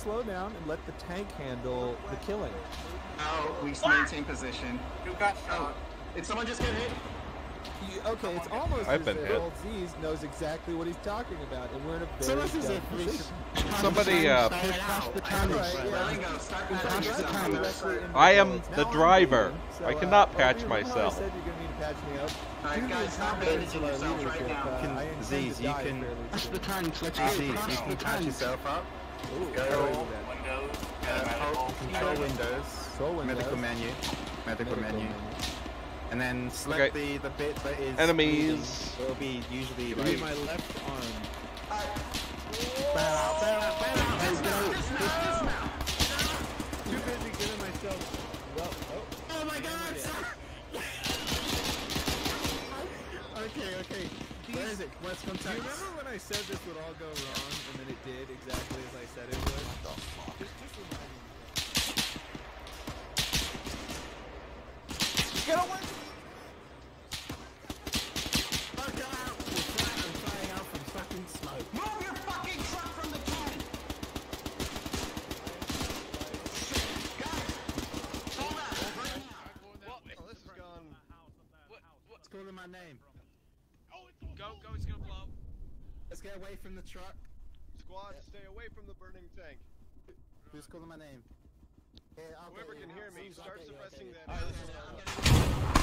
slow down and let the tank handle the killing. Oh, we maintain position. You got shot. Did someone just get hit? Okay, it's almost as if Old Z's knows exactly what he's talking about, and we're in a very dumb position. Somebody, I am the driver. I cannot patch myself. Alright guys, stop managing yourselves right now. Z's, you can... That's the time to let you see. You can patch yourself up. Go control windows, medical menu, and then select the bit that is enemies. It'll be usually like my left arm. Too busy giving myself. Oh my God! Okay. Where is it? What's contact? Do you remember when I said this would all go wrong, and then it did exactly as I said it would? What the fuck? Just remind me. Get away! Fuck out! I'm flying out from fucking smoke. Move your fucking truck from the cannon! Guys! Hold up! Right now! Well, this has gone... What's calling my name? Go, it's gonna blow. Let's get away from the truck. Squad, stay away from the burning tank. Who's calling my name? Whoever can hear me, start suppressing that.